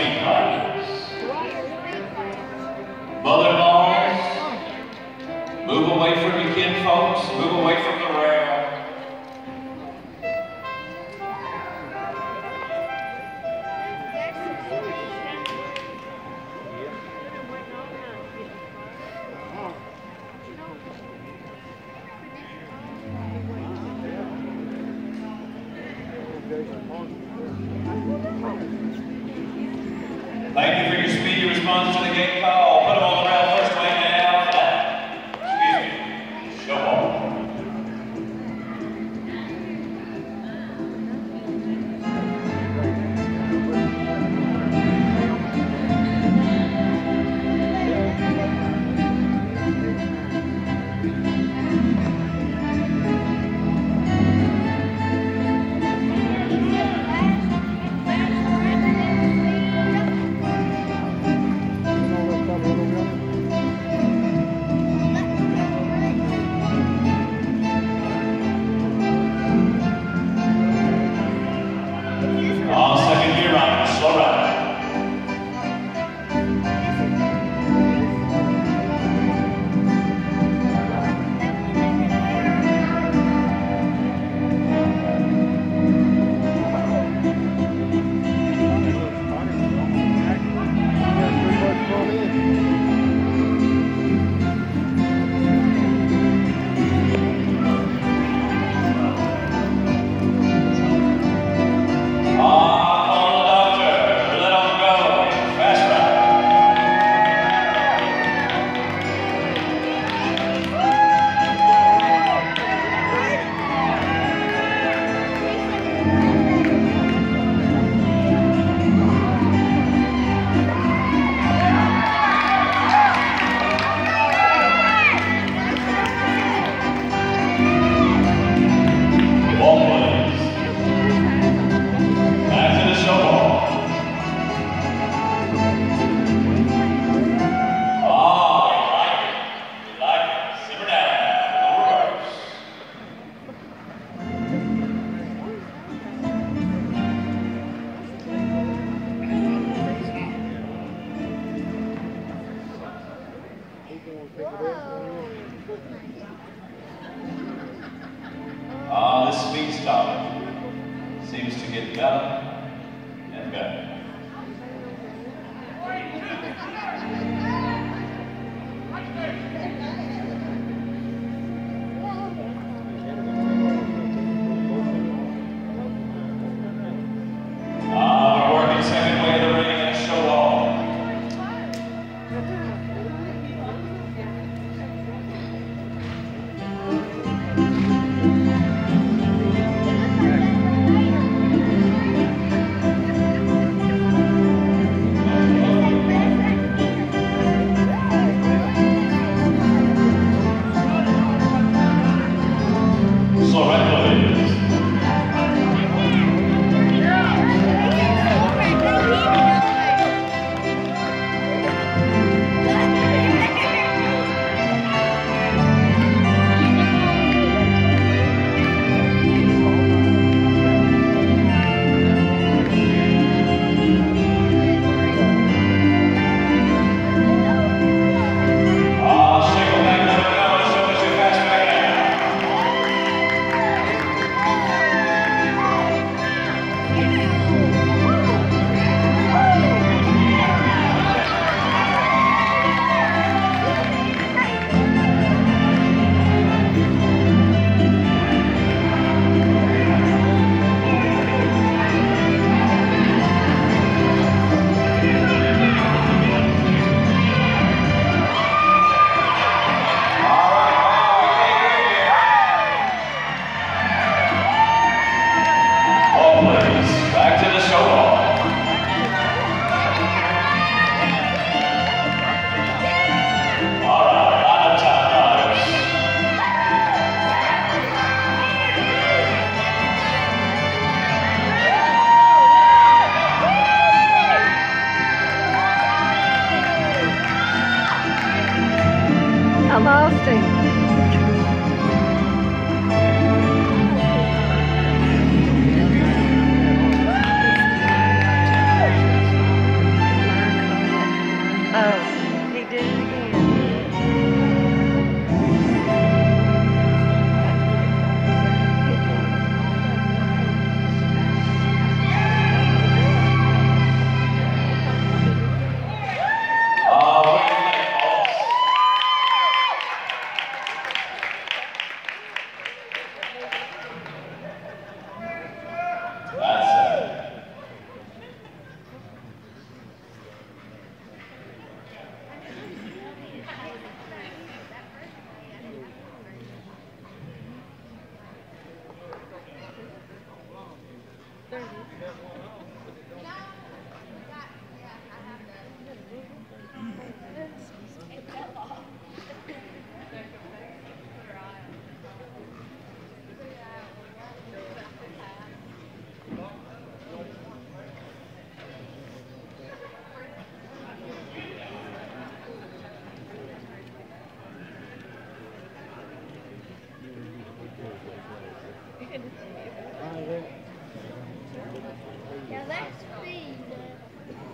seat, please. Mother-in-laws, move away from your kin folks, move away from the rail. Thank you for your speedy response to the gate call. Put them on the rail first way now. Excuse me. Go on.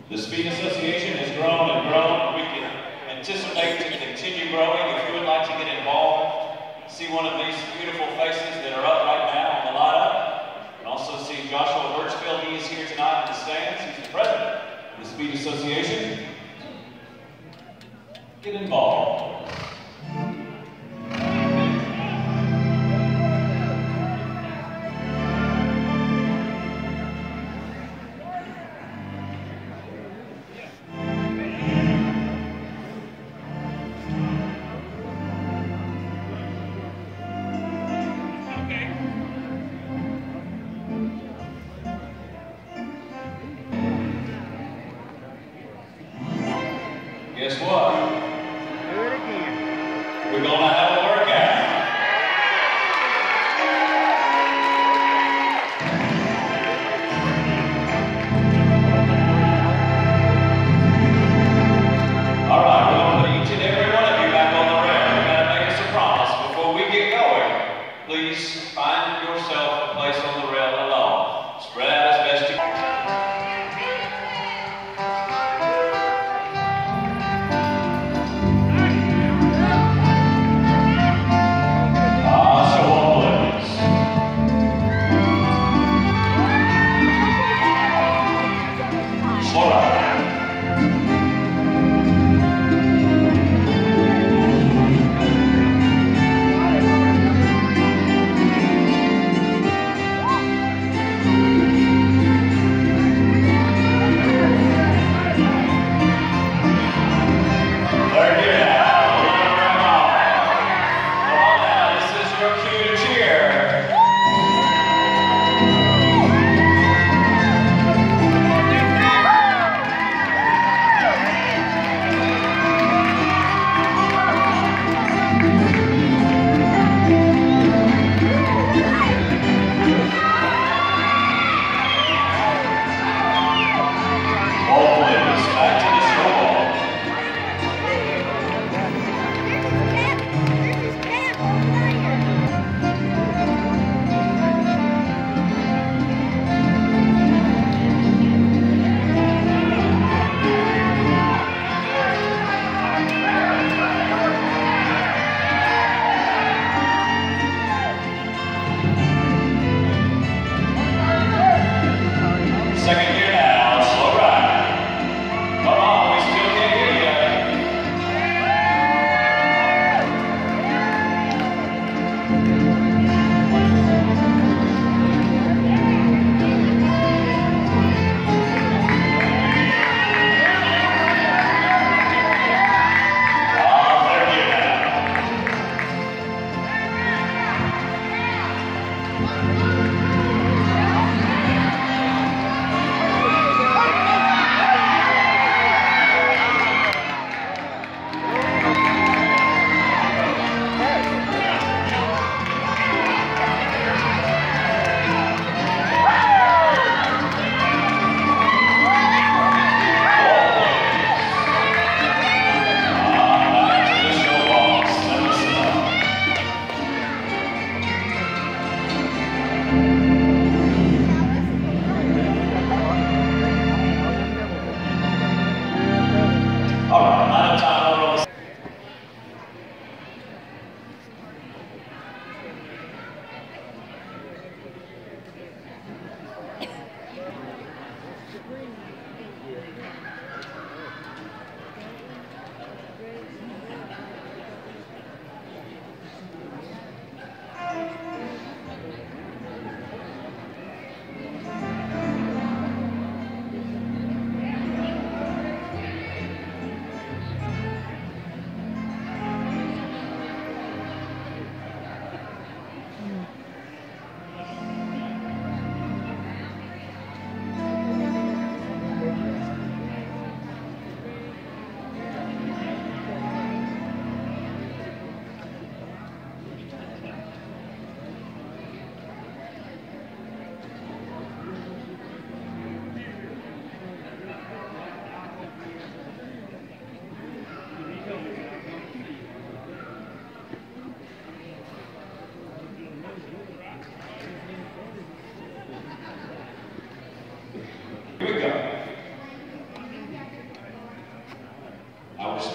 The Speed Association has grown and grown. We can anticipate to continue growing. If you would like to get involved, see one of these beautiful faces that are up right now on the lineup, and also see Joshua Birchfield. He is here tonight in the stands. He's the president of the Speed Association. Get involved. Guess what? Do it again. We're gonna have a workout. All right, we're gonna put each and every one of you back on the rail. We gotta make us a promise before we get going. Please find yourself a place on the rail alone. Spread out as best you can.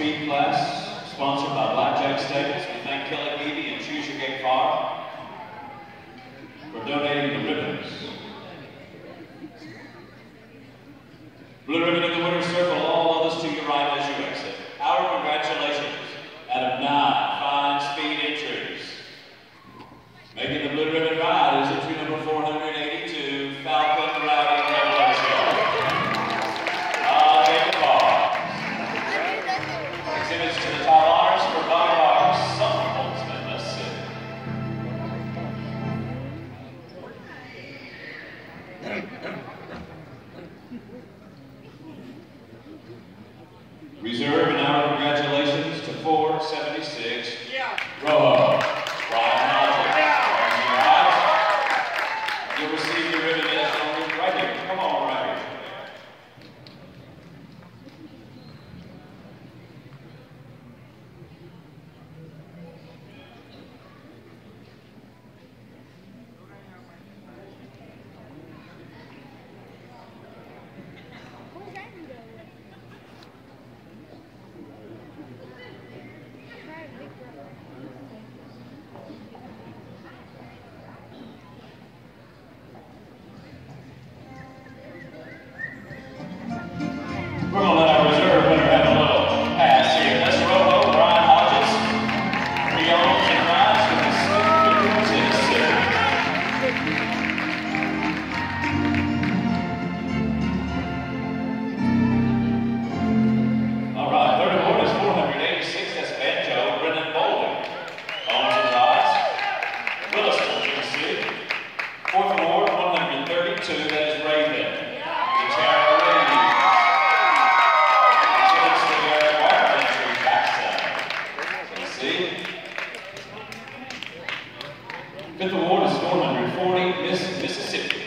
speed class, sponsored by Blackjack Stables. We thank Kelly Beebe and Choose Your Gate Farm for donating the ribbons. Blue ribbon in the winner's circle, all others to your right as you exit. Our congratulations out of 9 fine speed entries. Making the blue ribbon ride is entry number 482, Falcon Rowdy Revolution. Jacob Barnes. Exhibits to the top honors for Bobby Barnes, Summer Holtzman, Mississippi. Reserve and our congratulations to 476, Rojo, Brian Hodges. You'll receive your ribbon as right here. Come on, right here. We're going to let our reserve winner have a little pass here. That's Rojo, Brian Hodges. He owns and rides with the Tennessee. All right, third award is 486. That's Banjo, Brendan Bolden. Owns and rides. Williston, Tennessee. Fourth award, 132. That is Raven. Fifth award is 440, Mississippi.